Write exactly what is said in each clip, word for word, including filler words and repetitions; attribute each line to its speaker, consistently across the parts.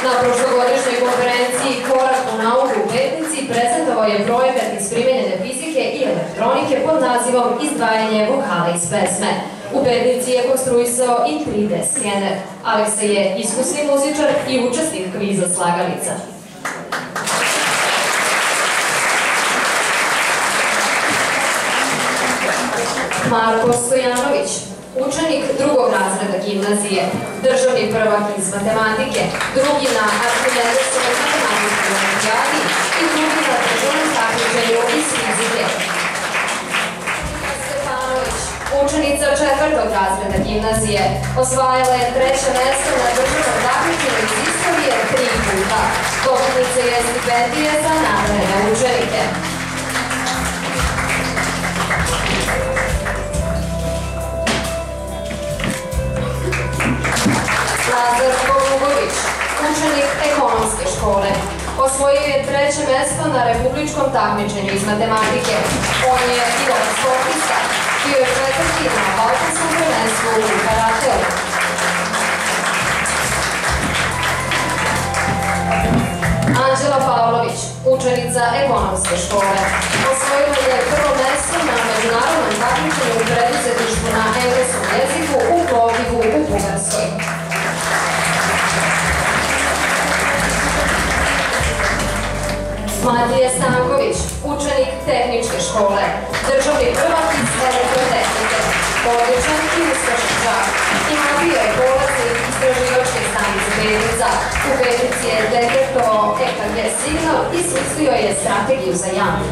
Speaker 1: Na prošlogodišnjoj konferenciji Korak u nauku u Petnici prezentovao je projekat iz primenjene fizike i elektronike pod nazivom Izdvajanje vokala iz pesme. U Petnici je konstruisao i tri D skener. Aleksa je iskusni muzičar i učesnik kviza Slagalica. Marko Stojanović, učenik drugog razreda gimnazije, državni prvak iz matematike, drugi na Arhimedesovom matematičkoj olimpijadi i drugi na državnom takmičenju iz fizike. Stefanović, učenica četvrtog razreda gimnazije, osvajala je treće mesto na državnom takmičenju iz istorije tri puta. Dobitnica je stipendije za nadarene učenike. Lazar Golubović, učenik ekonomske škole, osvojio je treće mesto na republičkom takmičenju iz matematike. On je i dobar sportista, bio je četvrti na balkanskom prvenstvu u karateu. Anđela Pavlović, učenica ekonomske škole, osvojila je prvo mesto na međunarodnom takmičenju u preduzetništvu na engleskom jeziku u Plovdivu u Bugarskoj. Matija Stanković, učenik tehničke škole, državni prvak iz elektrotehnike, odličan i uspešan đak. Ima bio je polaznik istraživačke stanice Petnica. U Petnici je detektovao E K G signal i smislio je strategiju za jamu.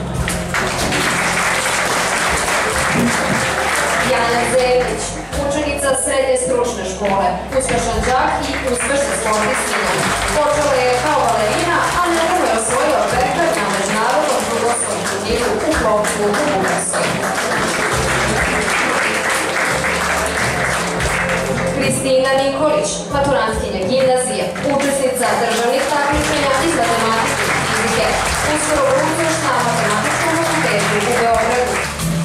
Speaker 1: Jana Zević, učenica srednje stručne škole, uspešan đak i uspešna sportistinja. Počela je kao balerina, a nekako je osvojila bekar na međunarodnom fudbalskom turniru u Plovdivu u Bugarskoj. Kristina Nikolić, maturantkinja gimnazije, učesnica državnih takmičenja iz matematike i fizike, uskoro budućnost na Matematičkom fakultetu u Beogradu.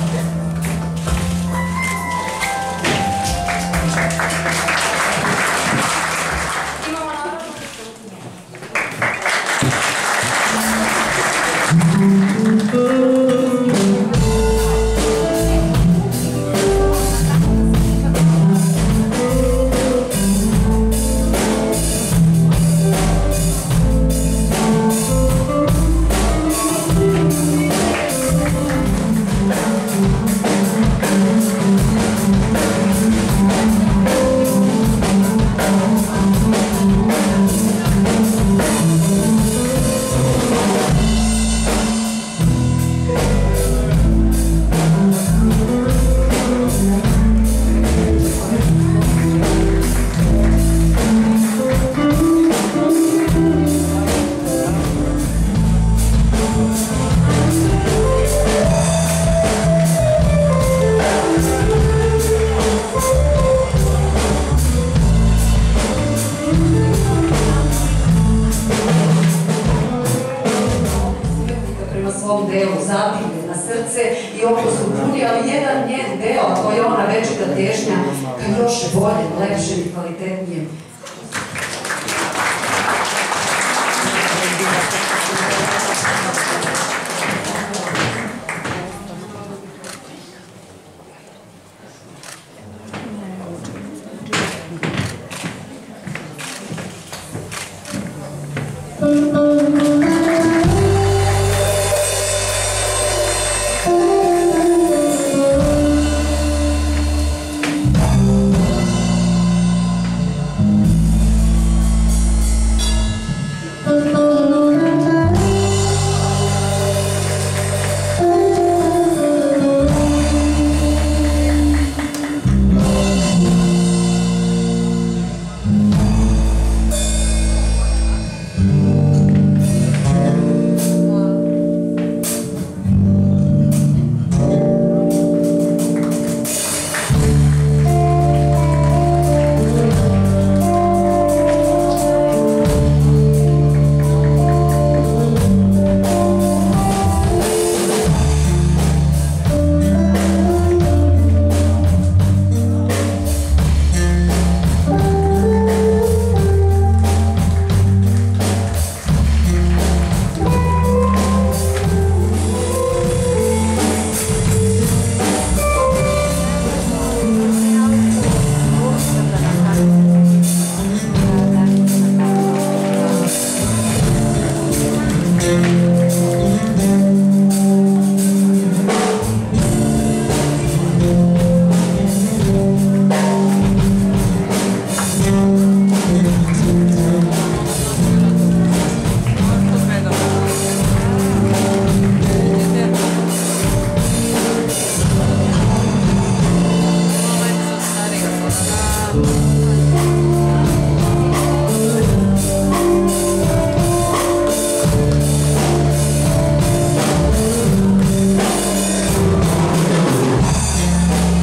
Speaker 2: I oko su puni, ali jedan njen deo, a to je ona večita težnja ka još boljem, lepšem i kvalitetnijem.